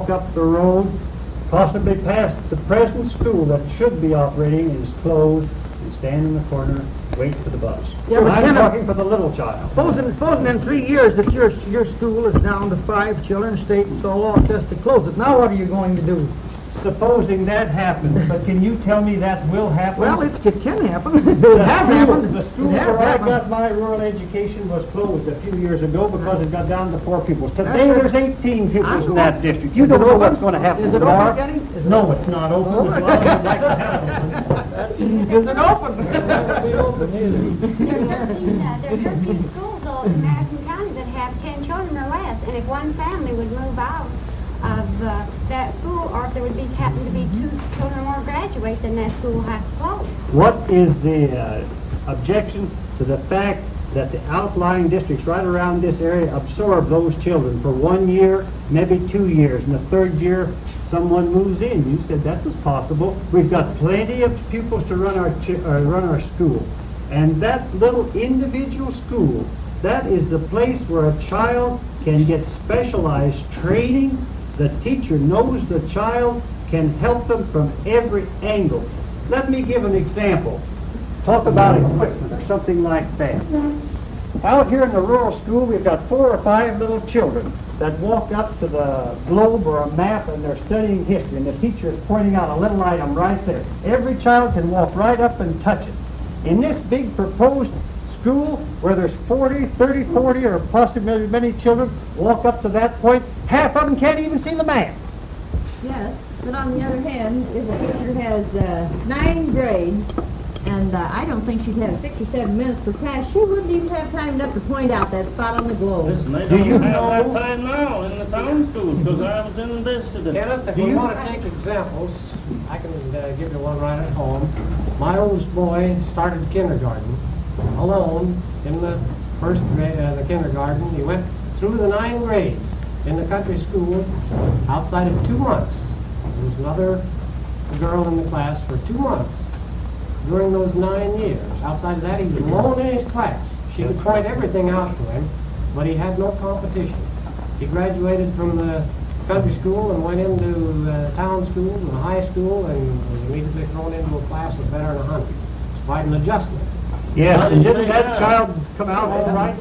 up the road, possibly past the present school that should be operating, is closed, and stand in the corner, wait for the bus. Yeah, but I'm talking for the little child. Supposing in 3 years that your school is down to 5 children, state and so law says to close it. Now what are you going to do? Supposing that happens, but can you tell me that will happen? Well, it can happen. It has happened. The school where I got my rural education was closed a few years ago because it got down to 4 pupils. Today there's 18 pupils in that district. You don't know what's going to happen. Is it Barr. open, Kenny? No, it's not open. Oh. As long as you'd like to have it open. Is it open? There are 13 schools though in Madison County that have 10 children or less, and if one family would move out of that school, or if there would happen to be 2 children or more graduate, then that school will have to close. What is the objection to the fact that the outlying districts right around this area absorb those children for 1 year, maybe 2 years, and the 3rd year someone moves in? You said that was possible. We've got plenty of pupils to run our school, and that little individual school, that is the place where a child can get specialized training. The teacher knows the child, can help them from every angle. Let me give an example. Talk about equipment or something like that. Out here in the rural school, we've got 4 or 5 little children that walk up to the globe or a map and they're studying history, and the teacher is pointing out a little item right there. Every child can walk right up and touch it. In this big proposed school where there's 30, 40, or possibly many children walk up to that point, half of them can't even see the map. Yes, but on the other hand, if a teacher has 9 grades, and I don't think she'd have 6 or 7 minutes per class, she wouldn't even have time enough to point out that spot on the globe. Listen, they don't have that time now in the town schools, because I was in this today. Kenneth, if you want to take examples, I can give you one right at home. My oldest boy started kindergarten alone in the first grade, the kindergarten. He went through the 9 grades in the country school outside of 2 months. There was another girl in the class for 2 months during those 9 years. Outside of that, he was alone in his class. She would point everything out to him, but he had no competition. He graduated from the country school and went into town school and high school and was immediately thrown into a class of better than 100. It's quite an adjustment. Yes, and didn't that child come out all right?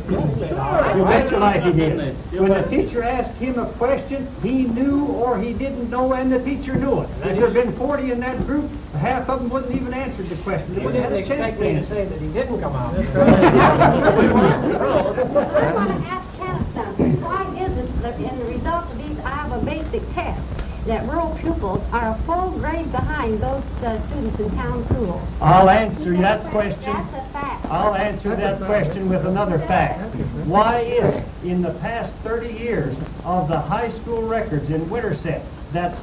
You betcha like he did. When the teacher asked him a question, he knew or he didn't know, and the teacher knew it. If there had been 40 in that group, half of them wouldn't even answer the question. They You wouldn't have didn't a chance expect to me to answer. say that he didn't come out. I want to ask Kenneth something. Why is it that in the result of these Iowa basic tests that rural pupils are a full grade behind those students in town schools? I'll answer that question. That's a fact. I'll answer that question with another fact. Why is it in the past 30 years of the high school records in Winterset that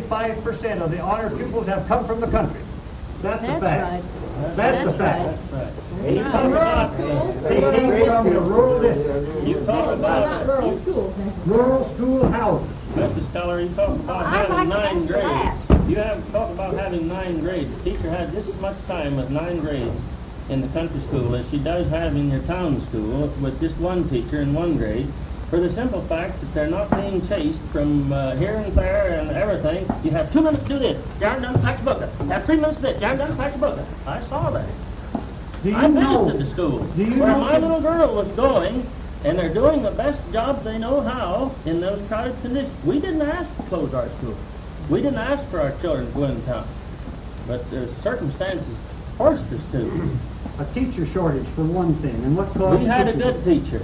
75% of the honor pupils have come from the country? That's a fact. That's a fact. You talk about They came from the rural district. You talk Not about rural schools, Rural school houses. Mrs. Keller, you talk about I'd having like to 9 answer grades. that. You have talked about having 9 grades. The teacher had just as much time with 9 grades in the country school as she does have in your town school with just 1 teacher in 1 grade, for the simple fact that they're not being chased from here and there and everything. You have 2 minutes to do this. Yarn done, patch book it. Have 3 minutes to do this. Yarn done, patch book it. I saw that. Do you I know? visited the school Do you where know my little girl was going, and they're doing the best job they know how in those crowded conditions. We didn't ask to close our school. We didn't ask for our children to go in town. But the circumstances forced us to. A teacher shortage for one thing, and what caused We had a teacher good teacher.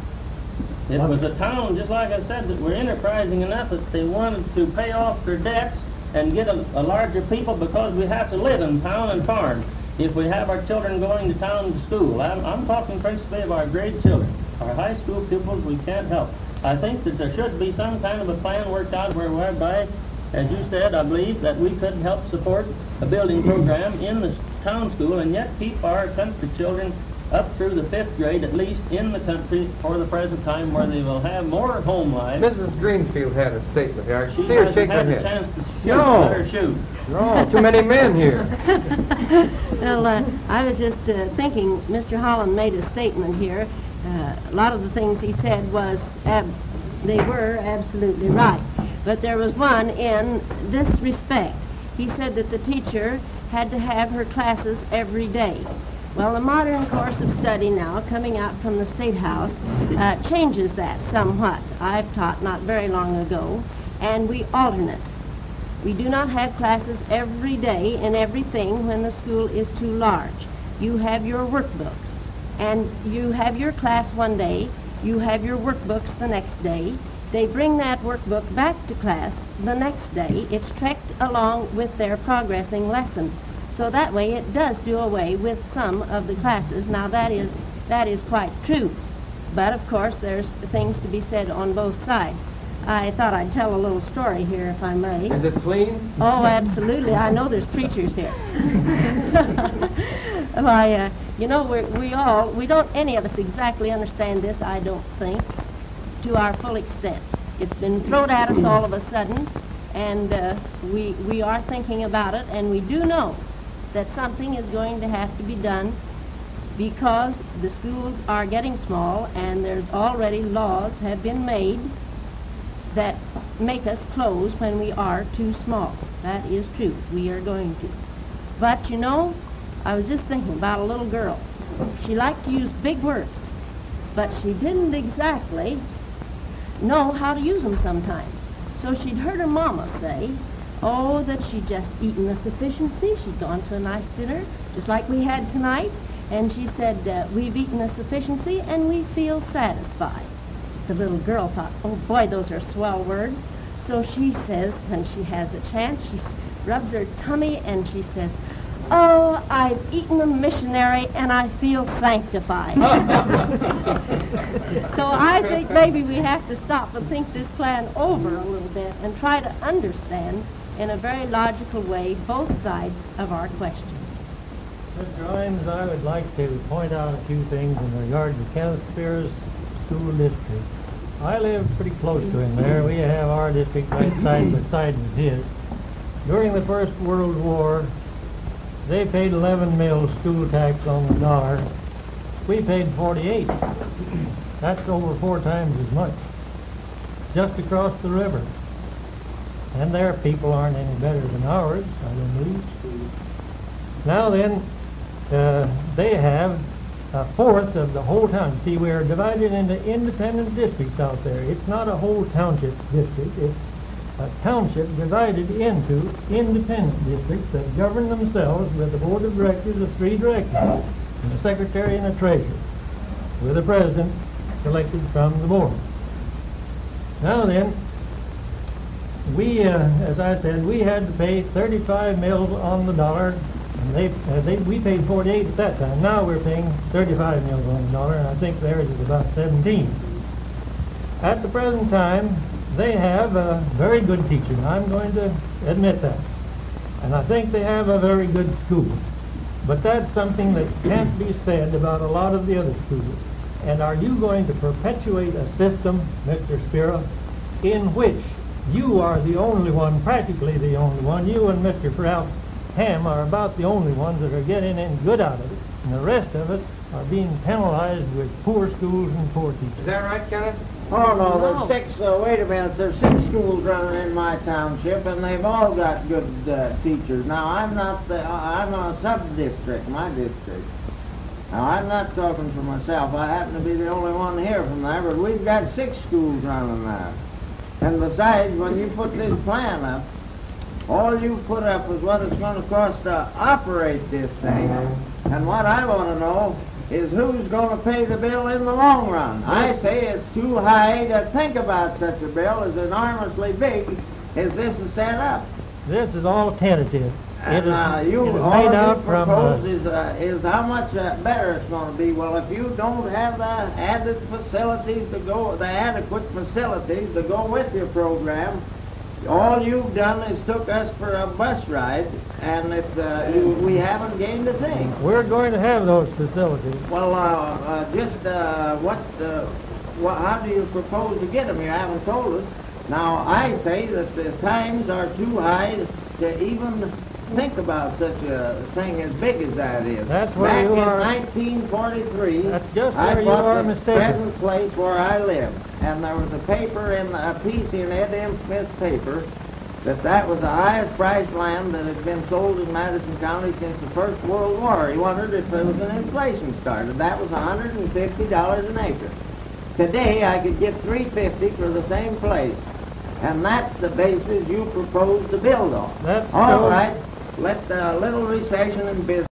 It was a town, just like I said, that were enterprising enough that they wanted to pay off their debts and get a larger people, because we have to live in town and farm if we have our children going to town to school. I'm talking principally of our grade children. Our high school pupils we can't help. I think that there should be some kind of a plan worked out whereby, as you said, I believe, that we could help support a building program in the town school and yet keep our country children up through the 5th grade, at least in the country for the present time, where they will have more home life. Mrs. Greenfield had a statement here. She See her hasn't shake her had a head. chance to shoot. No. Let her shoot. No, too many men here. Well, I was just thinking, Mr. Holland made a statement here. A lot of the things he said was, they were absolutely right. but there was one in this respect. He said that the teacher had to have her classes every day. Well, the modern course of study now, coming out from the State House, changes that somewhat. I've taught not very long ago, and we alternate. We do not have classes every day in everything when the school is too large. You have your workbooks, and you have your class one day, you have your workbooks the next day. They bring that workbook back to class the next day. It's trekked along with their progressing lesson. So that way it does do away with some of the classes. Now that is quite true. But of course there's things to be said on both sides. I thought I'd tell a little story here, if I may. Is it clean? Oh, absolutely. I know there's preachers here. Why, you know, we don't any of us exactly understand this, I don't think, to our full extent. It's been thrown at us all of a sudden, and we are thinking about it, and we do know that something is going to have to be done because the schools are getting small, and there's already laws have been made that make us close when we are too small. That is true. We are going to. But, you know, I was just thinking about a little girl. She liked to use big words, but she didn't exactly know how to use them sometimes. So she'd heard her mama say, oh, that she'd just eaten a sufficiency. She'd gone to a nice dinner, just like we had tonight, and she said, we've eaten a sufficiency and we feel satisfied. The little girl thought, oh boy, those are swell words. So she says, when she has a chance, she rubs her tummy and she says, oh, I've eaten a missionary and I feel sanctified. So I think maybe we have to stop and think this plan over a little bit and try to understand in a very logical way both sides of our question. Mr. Heinz, I would like to point out a few things in regard to Kenneth Speerah's school district. I live pretty close to him there. We have our district right side by side with his. During the First World War, they paid 11 mil school tax on the dollar. We paid 48. That's over 4 times as much, just across the river. And their people aren't any better than ours, I don't believe. Now then, they have a fourth of the whole town. See, we are divided into independent districts out there. It's not a whole township district. It's a township divided into independent districts that govern themselves with a board of directors of 3 directors, and a secretary and a treasurer, with a president selected from the board. Now then, we, as I said, we had to pay 35 mils on the dollar. And we paid 48 at that time. Now we're paying 35 mils on the dollar, and I think theirs is about 17. At the present time, they have a very good teacher. I'm going to admit that. And I think they have a very good school. But that's something that can't be said about a lot of the other schools. And are you going to perpetuate a system, Mr. Speerah, in which you are the only one, practically the only one, you and Mr. Ham are about the only ones that are getting any good out of it, and the rest of us are being penalized with poor schools and poor teachers. Is that right, Kenneth? Oh, no, there's 6, wait a minute, there's 6 schools running in my township, and they've all got good teachers. Now, I'm a sub-district, my district. Now, I'm not talking for myself. I happen to be the only one here from there, but we've got 6 schools running there. And besides, when you put this plan up, all you put up is what it's going to cost to operate this thing. And what I want to know is who's going to pay the bill in the long run. I say it's too high to think about such a bill as enormously big as this is set up. This is all tentative. And all you propose is how much better it's going to be. Well, if you don't have the added facilities to go, the adequate facilities to go with your program, all you've done is took us for a bus ride, and we haven't gained a thing. We're going to have those facilities. Well, how do you propose to get them? You haven't told us. Now, I say that the times are too high to even think about such a thing as big as that is. That's where you are. Back in 1943, That's just I where you are bought the mistaken. present place where I live. and there was a paper a piece in Ed M. Smith's paper that was the highest priced land that had been sold in Madison County since the First World War. He wondered if there was an inflation started. That was $150 an acre. Today I could get $350 for the same place. And that's the basis you propose to build on. That's All so- right, let the little recession in business